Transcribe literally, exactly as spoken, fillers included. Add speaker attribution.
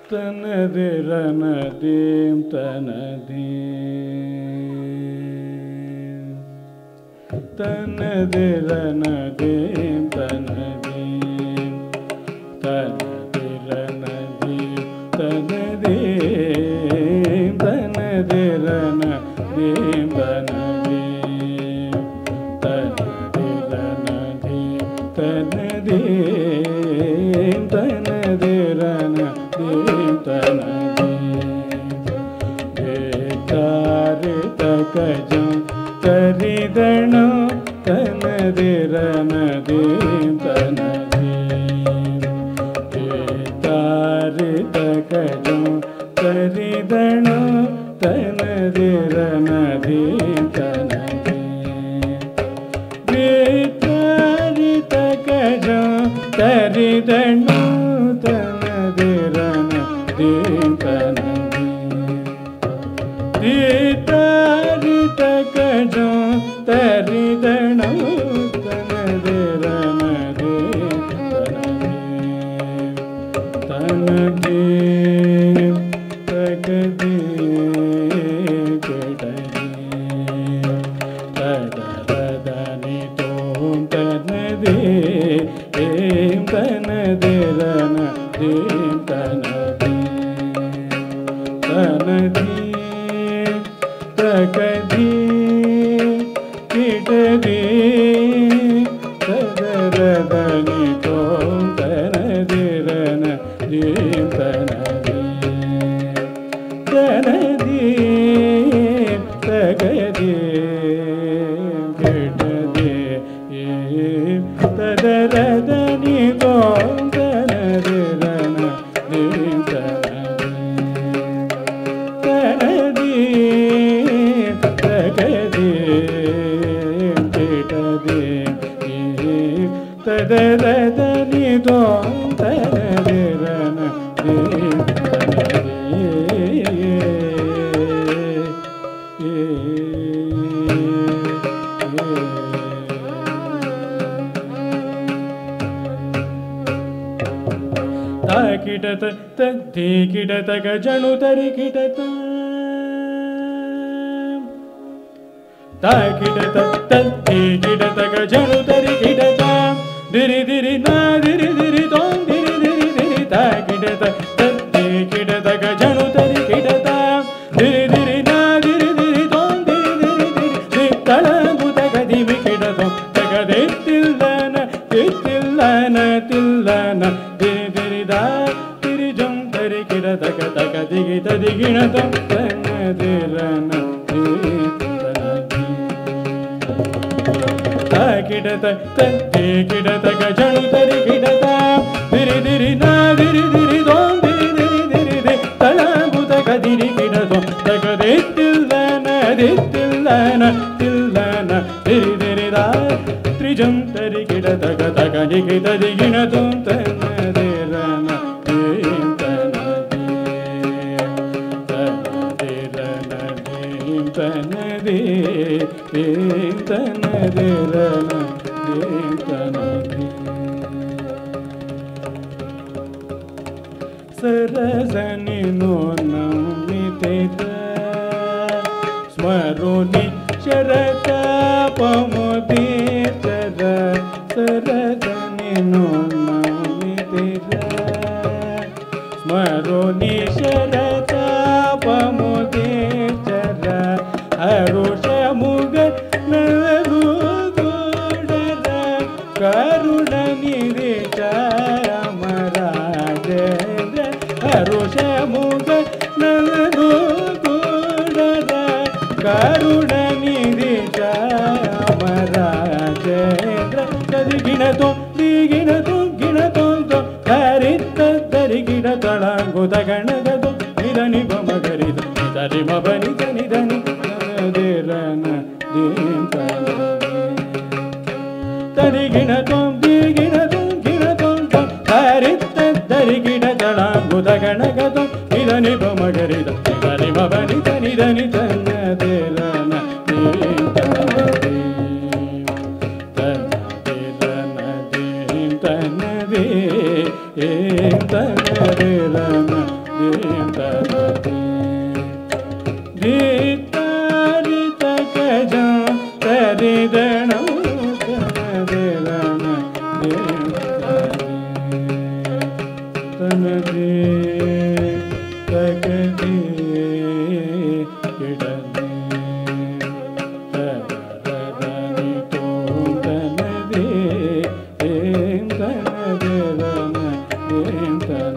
Speaker 1: தனதிரனதீம் தனதீம் தனதிரனதீம் தனதீம் தனதிரனதீம் தனதீம் தனதிரனதீம் தனதீம் தனதிரனதீம் தனதீம் தனதிரனதீம் தனதீம் தரிதணம் தனதிரனதீம் தனதீம் தாரிதகஜம் தரிதணம் தனதிரனதீம் தனதீம் தாரிதகஜம் தரிதணம் தனதிரனதீம் தனதீம் தாரிதகஜம் தரிதணம் தனதிரனதீம் தனதீம் தகதீம் கிடதீம் ததரதனி தோம் தனதீம் தனதிரனதீம் தனதீம் தனதீம் தகதீம் கிடதீம் ததரதனி தோம் தனதிரனதீம் தனதீம் தனதீம் தகதீம் கிடதீம் ததரதனி தோம் தனதிரனதீம் தனதீம் தகதீம் கிடதீம் ததரதனி தோம் தனதிரனதீம் ತಾಕಿಡತ ತದ್ದಿ ಕಿಡತಗ ಜಣು ತರಿ ಕಿಡತ ತಾಕಿಡತ ತದ್ದಿ ಕಿಡತಗ ಜಣು ತರಿ ಕಿಡತ ದಿರಿ ದಿರಿ ನಾ ದಿರಿ ದಿರಿ ತೋಂ ದಿರಿ ದಿರಿ ದಿರಿ ತಾಕಿಡತ ತದ್ದಿ ಕಿಡತಗ ಜಣು ತರಿ ಕಿಡತ ದಿರಿ ದಿರಿ ನಾ ದಿರಿ ದಿರಿ ತೋಂ ದಿರಿ ದಿರಿ ದಿರಿ ತಳಗು ತಗದಿವಿ ಕಿಡತೋ ತಗದೆ ತಿಲ್ಲನ ತಿಲ್ಲನ ತಿಲ್ಲನ ದಿರಿ ದಿರಿ ದಾ ತಿರಿ ಜಂ ತರಿ ಕಿಡತಗ ತಗ ದಿಗಿ ತದಿಗಿಣ ತಂ ತನದಿರನ ಕಿಡತ ತದ್ದಿ ಕಿಡತಗ ಜಣು ತರಿ ಕಿಡತ ದಿರಿ ದಿರಿ ನಾ ದಿರಿ ದಿರಿ ದೋಂ ದಿರಿ ದಿರಿ ದಿರಿ ದಿ ತಳಗು ತಗದಿರಿ ಕಿಡತೋ ತಗದೆ ತಿಲ್ಲನ ದಿತ್ತಿಲ್ಲನ ತಿಲ್ಲನ ದಿರಿ ದಿರಿ ದಾ ತ್ರಿಜಂ ತರಿ ಕಿಡತಗ ತಗ ದಿಗಿ ತದಿಗಿಣ ತಂ ತನದಿರನ ದೀಂ ತನದೀಂ ತನದೀಂ ತನದಿರನ ದೀಂ ತನದೀಂ ಸರಸನಿ ನೋನಮಿತಿತ ಸ್ಮರುನಿ ಶರತ ಪಮುದೀತರ ಸರಸನಿ ನೋನಮಿತಿತ ಸ್ಮರುನಿ ಶರತ ಪಮುದೀತರ ಹರುಷ ಮುಗ ನರುದೂಡರ ಕರುಣ ನಿರಿಚ ಅಮರಾಜೇಂದ್ರ ಹರುಷ ಮುಗ ನರುದೂಡರ ಕರುಣ ನಿರಿಚ ಅಮರಾಜೇಂದ್ರ ತದಿಗಿಣತೋ ದಿಗಿಣತೋ ಗಿಣತೋ ಹರಿತ ತರಿಗಿಡ ತಳಂಗುದ ಗಣಗದು ನಿಧನಿ ಬಮಗರಿದ ನಿಧನಿ ಮಬನಿ ನಿಧನಿ ತನದಿರನ ದೀಂ ತರಿಗಿಣ ತೋಂ ದಿಗಿಣ ತೋಂ ಗಿಣ ತೋಂ ಹರಿತ ತರಿಗಿಡ ತಳಂಗುದ ಗಣಗದು ನಿಧನಿ ಬಮಗರಿದ ನಿಧನಿ ಮಬನಿ ನಿಧನಿ ತನದಿರನ ದೀಂ ತನದಿರನ ದೀಂ ತನದಿ ಏಂ ತನದಿರನ Thank you.